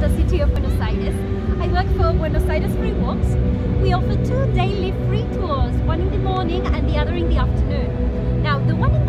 the city of Buenos Aires. I work for Buenos Aires Free Walks. We offer 2 daily free tours, one in the morning and the other in the afternoon. Now, the one in